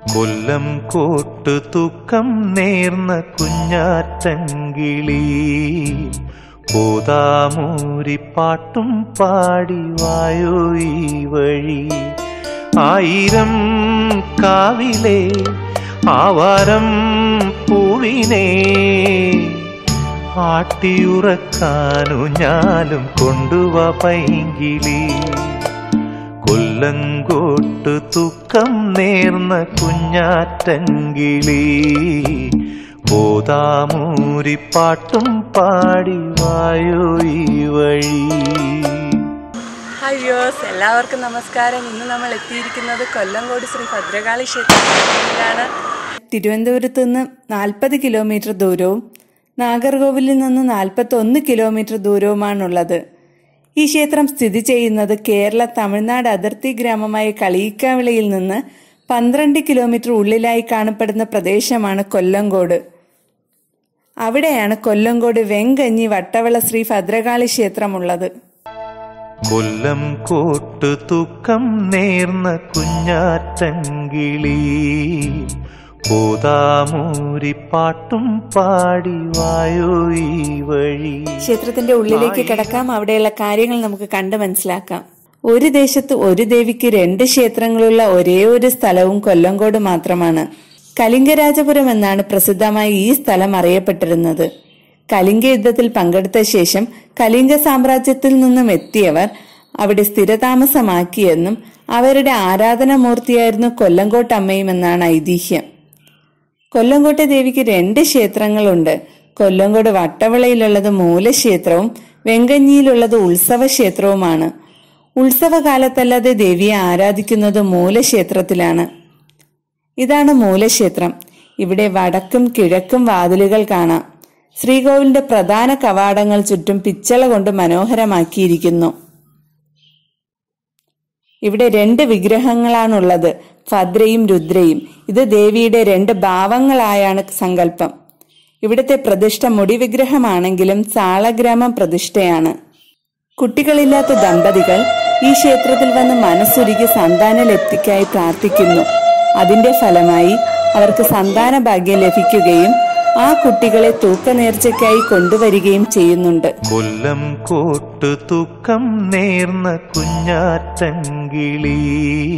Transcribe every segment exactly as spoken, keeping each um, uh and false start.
കൊല്ലം കോട്ട് തൂക്കം നേർന്ന കുഞ്ഞാറ്റങ്കിളി പോതാമൂരിപ്പാട്ടും പാടി വായോ ഈ വഴി. ആയിരം കാവിലെ ആവാരം പൂവിനെ ആട്ടിയുറക്കാനു ഞാലും കൊണ്ടുവാ പൈങ്കിളി. കൊല്ലങ്കോട്ട് തൂക്കം നേർന്ന കുഞ്ഞാറ്റങ്കിളി പോതാമൂരിപ്പാട്ടും പാടി വായോ ഈ വഴി. ഹായ് വ്യൂവേഴ്സ്, എല്ലാവർക്കും നമസ്കാരം. ഇന്ന് നമ്മൾ എത്തിയിരിക്കുന്നത് കൊല്ലങ്കോട് ശ്രീ ഭദ്രകാളി ക്ഷേത്രത്തിലാണ്. തിരുവനന്തപുരത്ത് നിന്ന് നാൽപ്പത് കിലോമീറ്റർ ദൂരവും നാഗർകോവിലിൽ നിന്ന് നാൽപ്പത്തി ഒന്ന് കിലോമീറ്റർ ദൂരവുമാണുള്ളത്. ഈ ക്ഷേത്രം സ്ഥിതി ചെയ്യുന്നത് കേരള തമിഴ്നാട് അതിർത്തി ഗ്രാമമായ കളിയിക്കാവിളയിൽ നിന്ന് പന്ത്രണ്ട് കിലോമീറ്റർ ഉള്ളിലായി കാണപ്പെടുന്ന പ്രദേശമാണ് കൊല്ലങ്കോട്. അവിടെയാണ് കൊല്ലങ്കോട് വെങ്കഞ്ഞി വട്ടവള ശ്രീ ഭദ്രകാളി ക്ഷേത്രമുള്ളത്. കൊല്ലം കോട്ട് തൂക്കം നേർന്ന കുഞ്ഞാറ്റങ്കിളി പോതാമൂരിപ്പാട്ടും പാടി വായോ ഈ വഴി. ക്ഷേത്രത്തിന്റെ ഉള്ളിലേക്ക് കിടക്കാം. അവിടെയുള്ള കാര്യങ്ങൾ നമുക്ക് കണ്ടു മനസ്സിലാക്കാം. ഒരു ദേശത്ത് ഒരു ദേവിക്ക് രണ്ട് ക്ഷേത്രങ്ങളുള്ള ഒരേ ഒരു സ്ഥലവും കൊല്ലങ്കോട് മാത്രമാണ്. കലിംഗരാജപുരം എന്നാണ് പ്രസിദ്ധമായി ഈ സ്ഥലം അറിയപ്പെട്ടിരുന്നത്. കലിംഗ യുദ്ധത്തിൽ പങ്കെടുത്ത ശേഷം കലിംഗ സാമ്രാജ്യത്തിൽ നിന്നും എത്തിയവർ അവിടെ സ്ഥിരതാമസമാക്കിയെന്നും അവരുടെ ആരാധനാമൂർത്തിയായിരുന്നു കൊല്ലങ്കോട്ടമ്മയും എന്നാണ് ഐതിഹ്യം. കൊല്ലങ്കോട്ടെ ദേവിക്ക് രണ്ട് ക്ഷേത്രങ്ങളുണ്ട്. കൊല്ലങ്കോട് വട്ടവളയിലുള്ളത് മൂലക്ഷേത്രവും വെങ്കഞ്ഞിയിലുള്ളത് ഉത്സവ ക്ഷേത്രവുമാണ്. ഉത്സവകാലത്തല്ലാതെ ദേവിയെ ആരാധിക്കുന്നത് മൂലക്ഷേത്രത്തിലാണ്. ഇതാണ് മൂലക്ഷേത്രം. ഇവിടെ വടക്കും കിഴക്കും വാതിലുകൾ കാണാം. ശ്രീകോവിലിന്റെ പ്രധാന കവാടങ്ങൾ ചുറ്റും പിച്ചള കൊണ്ട് മനോഹരമാക്കിയിരിക്കുന്നു. ഇവിടെ രണ്ട് വിഗ്രഹങ്ങളാണുള്ളത്, ഭദ്രയും രുദ്രയും. ഇത് ദേവിയുടെ രണ്ട് ഭാവങ്ങളായാണ് സങ്കല്പം. ഇവിടുത്തെ പ്രതിഷ്ഠ മുടി വിഗ്രഹമാണെങ്കിലും സാളഗ്രാമം പ്രതിഷ്ഠയാണ്. കുട്ടികളില്ലാത്ത ദമ്പതികൾ ഈ ക്ഷേത്രത്തിൽ വന്ന് മനസ്സുരുകി സന്താന ലബ്ധിക്കായി പ്രാർത്ഥിക്കുന്നു. അതിന്റെ ഫലമായി അവർക്ക് സന്താന ഭാഗ്യം ലഭിക്കുകയും ആ കുട്ടികളെ തൂക്കനേർച്ചയ്ക്കായി കൊണ്ടുവരികയും ചെയ്യുന്നുണ്ട്. കൊല്ലം കോട്ട് തൂക്കം നേർന്ന കുഞ്ഞാറ്റങ്കിളി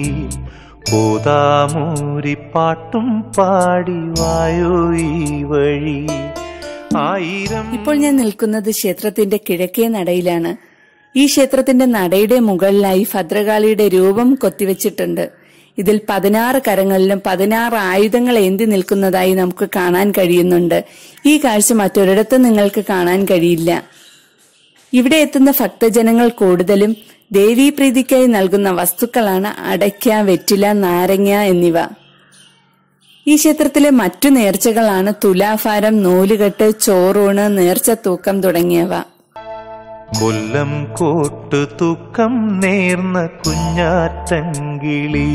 പോതാമൂരിപ്പാട്ടും പാടി വായോ ഈ വഴി. ആയിരം ഇപ്പോൾ ഞാൻ നിൽക്കുന്നത് ക്ഷേത്രത്തിന്റെ കിഴക്കേ നടയിലാണ്. ഈ ക്ഷേത്രത്തിന്റെ നടയുടെ മുകളിലായി ഭദ്രകാളിയുടെ രൂപം കൊത്തിവെച്ചിട്ടുണ്ട്. ഇതിൽ പതിനാറ് കരങ്ങളിലും പതിനാറ് ആയുധങ്ങൾ ഏന്തി നിൽക്കുന്നതായി നമുക്ക് കാണാൻ കഴിയുന്നുണ്ട്. ഈ കാഴ്ച മറ്റൊരിടത്തും നിങ്ങൾക്ക് കാണാൻ കഴിയില്ല. ഇവിടെ എത്തുന്ന ഭക്തജനങ്ങൾ കൂടുതലും ദേവീപ്രീതിക്കായി നൽകുന്ന വസ്തുക്കളാണ് അടയ്ക്ക, വെറ്റില, നാരങ്ങ എന്നിവ. ഈ ക്ഷേത്രത്തിലെ മറ്റു നേർച്ചകളാണ് തുലാഭാരം, നൂലുകെട്ട്, ചോറൂണ്, നേർച്ച തൂക്കം തുടങ്ങിയവ. കൊല്ലം കോട്ട് തൂക്കം നേർന്ന കുഞ്ഞാറ്റങ്കിളി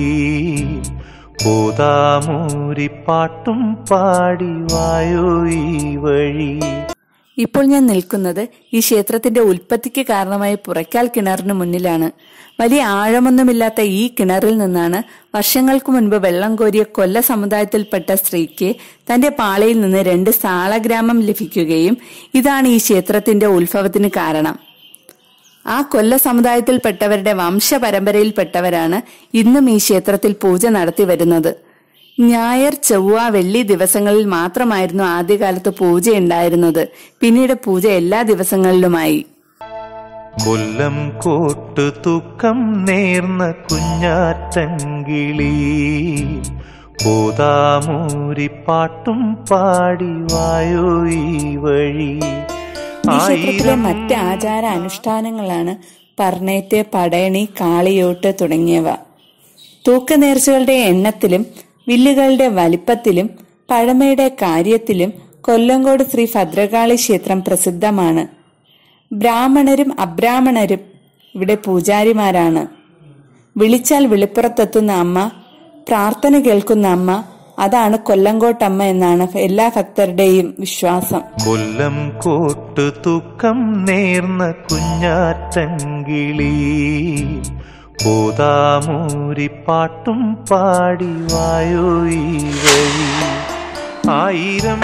പോതാമൂരിപ്പാട്ടും പാടി വായോ ഈ വഴി. ഇപ്പോൾ ഞാൻ നിൽക്കുന്നത് ഈ ക്ഷേത്രത്തിന്റെ ഉൽപ്പത്തിക്ക് കാരണമായ പുറയ്ക്കാൽ കിണറിന് മുന്നിലാണ്. വലിയ ആഴമൊന്നുമില്ലാത്ത ഈ കിണറിൽ നിന്നാണ് വർഷങ്ങൾക്ക് മുൻപ് വെള്ളം കോരിയ കൊല്ല സമുദായത്തിൽപ്പെട്ട സ്ത്രീക്ക് തന്റെ പാളയിൽ നിന്ന് രണ്ട് സാളഗ്രാമം ലഭിക്കുകയും ഇതാണ് ഈ ക്ഷേത്രത്തിന്റെ ഉത്ഭവത്തിന് കാരണം. ആ കൊല്ല സമുദായത്തിൽപ്പെട്ടവരുടെ വംശപരമ്പരയിൽപ്പെട്ടവരാണ് ഇന്നും ഈ ക്ഷേത്രത്തിൽ പൂജ നടത്തി വരുന്നത്. ഞായർ, ചൊവ്വ, വെള്ളി ദിവസങ്ങളിൽ മാത്രമായിരുന്നു ആദ്യകാലത്ത് പൂജ ഉണ്ടായിരുന്നത്. പിന്നീട് പൂജ എല്ലാ ദിവസങ്ങളിലുമായി. കൊല്ലം കോട്ട് തൂക്കം നേർന്ന കുഞ്ഞാറ്റങ്കിളി പോതാമൂരിപ്പാട്ടും പാടി വായോ ഈ വഴി. ഈ ക്ഷേത്രത്തിലെ മറ്റ് ആചാര അനുഷ്ഠാനങ്ങളാണ് പർണേറ്റ്, പടയണി, കാളിയോട്ട് തുടങ്ങിയവ. തൂക്കനേർച്ചകളുടെ എണ്ണത്തിലും വില്ലുകളുടെ വലിപ്പത്തിലും പഴമയുടെ കാര്യത്തിലും കൊല്ലങ്കോട് ശ്രീ ഭദ്രകാളി ക്ഷേത്രം പ്രസിദ്ധമാണ്. ബ്രാഹ്മണരും അബ്രാഹ്മണരും ഇവിടെ പൂജാരിമാരാണ്. വിളിച്ചാൽ വിളിപ്പുറത്തെത്തുന്ന അമ്മ, പ്രാർത്ഥന കേൾക്കുന്ന അമ്മ, അതാണ് കൊല്ലങ്കോട്ടമ്മ എന്നാണ് എല്ലാ ഭക്തരുടെയും വിശ്വാസം. കൊല്ലം കോട്ട് തൂക്കം നേർന്ന കുഞ്ഞാറ്റങ്കിളി പോതാമൂരിപ്പാട്ടും പാടി വായോ ഈ വഴി. ആയിരം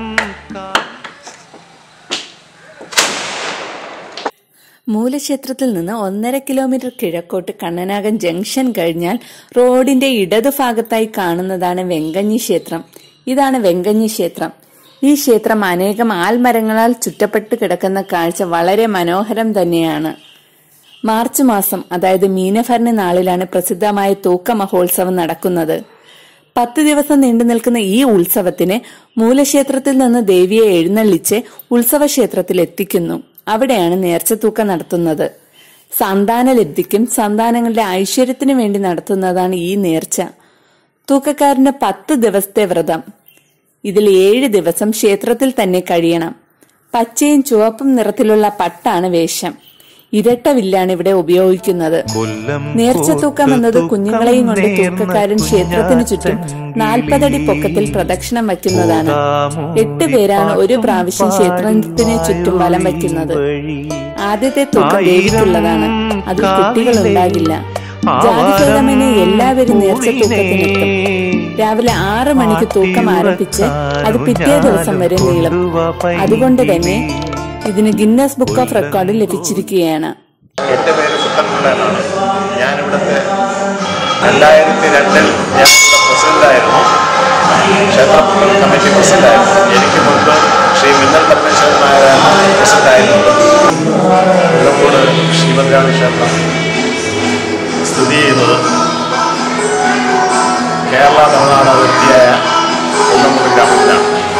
മൂലക്ഷേത്രത്തിൽ നിന്ന് ഒന്നര കിലോമീറ്റർ കിഴക്കോട്ട് കണ്ണനാഗൻ ജംഗ്ഷൻ കഴിഞ്ഞാൽ റോഡിന്റെ ഇടതുഭാഗത്തായി കാണുന്നതാണ് വെങ്കഞ്ഞി ക്ഷേത്രം. ഇതാണ് വെങ്കഞ്ഞി ക്ഷേത്രം. ഈ ക്ഷേത്രം അനേകം ആൽമരങ്ങളാൽ ചുറ്റപ്പെട്ട് കിടക്കുന്ന കാഴ്ച വളരെ മനോഹരം തന്നെയാണ്. മാർച്ച് മാസം, അതായത് മീനഭരണി നാളിലാണ് പ്രസിദ്ധമായ തൂക്ക മഹോത്സവം നടക്കുന്നത്. പത്ത് ദിവസം നീണ്ടു നിൽക്കുന്ന ഈ ഉത്സവത്തിന് മൂലക്ഷേത്രത്തിൽ നിന്ന് ദേവിയെ എഴുന്നള്ളിച്ച് ഉത്സവ ക്ഷേത്രത്തിൽ എത്തിക്കുന്നു. അവിടെയാണ് നേർച്ചത്തൂക്കം നടത്തുന്നത്. സന്താനലബ്ധിക്കും സന്താനങ്ങളുടെ ഐശ്വര്യത്തിനു വേണ്ടി നടത്തുന്നതാണ് ഈ നേർച്ച. തൂക്കക്കാരന്റെ പത്ത് ദിവസത്തെ വ്രതം. ഇതിൽ ഏഴ് ദിവസം ക്ഷേത്രത്തിൽ തന്നെ കഴിയണം. പച്ചയും ചുവപ്പും നിറത്തിലുള്ള പട്ടാണ് വേഷം. ഇരട്ട വില്ലാണ് ഇവിടെ ഉപയോഗിക്കുന്നത്. നേർച്ചത്തൂക്കം എന്നത് കുഞ്ഞുങ്ങളെയും കൊണ്ട് തൂക്കക്കാരൻ ക്ഷേത്രത്തിനു ചുറ്റും നാൽപ്പതടി പൊക്കത്തിൽ പ്രദക്ഷിണം വയ്ക്കുന്നതാണ്. എട്ട് പേരാണ് ഒരു പ്രാവശ്യം ക്ഷേത്രത്തിന് ചുറ്റും വലം വയ്ക്കുന്നത്. ആദ്യത്തെ തൂക്കം ദേവിക്കുള്ളതാണ്. അതിൽ കുട്ടികൾ ഉണ്ടാകില്ല. ജാതിഭേദമന്യേ എല്ലാവരും നേർച്ചത്തൂക്കത്തിനെത്തും. രാവിലെ ആറ് മണിക്ക് തൂക്കം ആരംഭിച്ച് അത് പിറ്റേ ദിവസം വരെ നീളും. അതുകൊണ്ട് തന്നെ ഇതിന് ഗിന്നസ് ബുക്ക് ഓഫ് റെക്കോർഡിൽ ലഭിച്ചിരിക്കുകയാണ്. എന്റെ പേര് കുട്ടൻപിള്ളയാണ്. ഞാനിവിടുത്തെ രണ്ടായിരത്തി രണ്ടിൽ ഞാൻ പ്രസിഡന്റായിരുന്നു. ക്ഷേത്ര കമ്മിറ്റി പ്രസിഡന്റായിരുന്നു. എനിക്ക് മുൻപ് ശ്രീ മിന്നൽ പരമേശ്വരൻ നായരാണ് പ്രസിഡന്റായിരുന്നത്. കൊല്ലംകോട് ശ്രീഭദ്രാണി ക്ഷേത്രം സ്ഥിതി ചെയ്യുന്നത് കേരള തമിഴ്നാട് അതിർത്തിയായ കൊല്ലംകോട് ഗ്രാമത്തിലാണ്.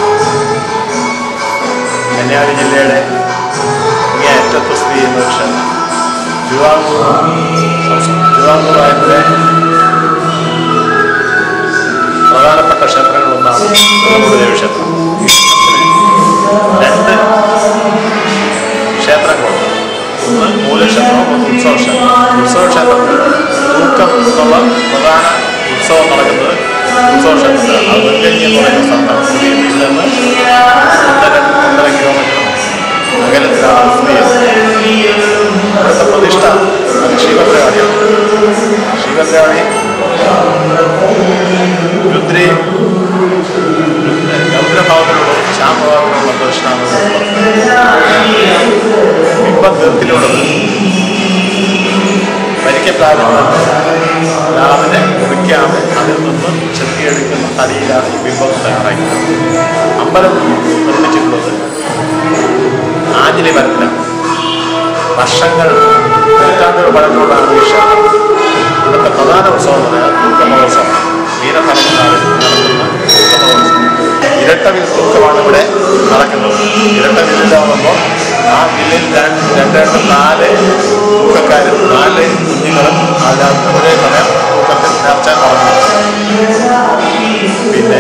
കന്യാകുമരി ജില്ലയുടെ ഇങ്ങേയറ്റത്ത് സ്ഥിതി ചെയ്യുന്ന ഒരു ക്ഷേത്രം. തിരുവാങ്കൂർ തിരുവാങ്കൂർ ആയതിലെ പ്രധാനപ്പെട്ട ക്ഷേത്രങ്ങളൊന്നാണ് കൊല്ലംകോട് ദേവീക്ഷേത്രം. രണ്ട് ക്ഷേത്രങ്ങളുണ്ട്. ഒന്ന് മൂലക്ഷേത്രവും ഒന്ന് ഉത്സവക്ഷേത്രം. ഉത്സവക്ഷേത്രത്തിൽ തൂക്കം എന്നുള്ള പ്രധാന ഉത്സവം നടക്കുന്നത് ഉത്സവക്ഷേത്രത്തിലാണ്. അത് വെങ്കഞ്ഞി എന്ന് പറയുന്ന സ്ഥലത്താണ് സ്ഥിതി ചെയ്യുന്നത്. ഇവിടെ നിന്ന് ഒന്നര ഒന്നര കിലോമീറ്റർ അകലത്തിലാണ് സ്ഥിതി ചെയ്യുന്നത്. ഇവിടുത്തെ പ്രതിഷ്ഠ അത് ശ്രീഭദ്രകാളിയാണ്. ശ്രീഭദ്രകാളി രുദ്രി രൗദ്രഭാവത്തിലുള്ള ശ്യാമഭാവത്തിലുള്ള പ്രതിഷ്ഠാണ്. ബിംബം തീർത്തിലുള്ളത് പരിക്കപ്ലാവിന് രാവിലെ മുറിക്കാതെ അതിൽ നിന്നും ചെത്തിയെടുക്കുന്ന തടിയിലാണ് ഈ ബിംബം തയ്യാറാക്കുന്നത്. അമ്പലം നിർമ്മിച്ചിട്ടുള്ളത് ആഞ്ഞിലി മരത്തിലാണ്. വർഷങ്ങൾ നൂറ്റാണ്ടുകൾ പഴക്കമുള്ളതാണ് ഈ ക്ഷേത്രം. ഇവിടുത്തെ പ്രധാന ഉത്സവം എന്ന് പറയുന്നത് തൂക്കമഹോത്സവം. മീനഭരണനാളിൽ നടത്തുന്ന തൂക്കമഹോത്സവം. ഇരട്ടവിൽ തൂക്കമാണ് ഇവിടെ നടക്കുന്നത്. ഇരട്ടവില്ലാകുമ്പോൾ ആ വില്ലിൽ രണ്ട് രണ്ട് രണ്ട് നാല് തൂക്കക്കാരും നാല് കുഞ്ഞുങ്ങളും അതിനകത്ത് ഒരേ സമയം തൂക്കത്തിൽ നേർച്ച നടന്നു. പിന്നെ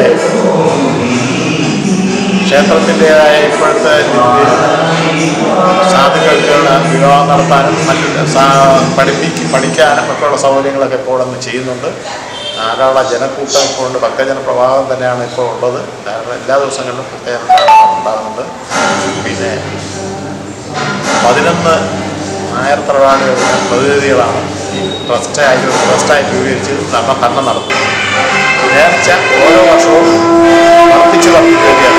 ക്ഷേത്രത്തിൻ്റെതായ ഇപ്പോഴത്തെ സാധുക്കൾക്ക് വിവാഹം നടത്താനും മറ്റു പഠിപ്പിക്ക് പഠിക്കാനും ഒക്കെയുള്ള സൗകര്യങ്ങളൊക്കെ ഇപ്പോൾ ഒന്ന് ചെയ്യുന്നുണ്ട്. ധാരാളം ജനക്കൂട്ടം ഇപ്പോൾ ഉണ്ട്. ഭക്തജന പ്രവാഹം തന്നെയാണ് ഇപ്പോൾ ഉള്ളത്. എല്ലാ ദിവസങ്ങളിലും പ്രത്യേക ഉണ്ടാകുന്നുണ്ട്. പിന്നെ പതിനൊന്ന് നായർ തറവാടുകളുടെ പ്രതിനിധികളാണ് ട്രസ്റ്റായിട്ട് ട്രസ്റ്റായിട്ട് രൂപീകരിച്ച് നമ്മൾ തന്നെ നടത്തുന്നത്. നേർച്ച ഓരോ വർഷവും വർദ്ധിച്ച് വർദ്ധിക്കുകയാണ്.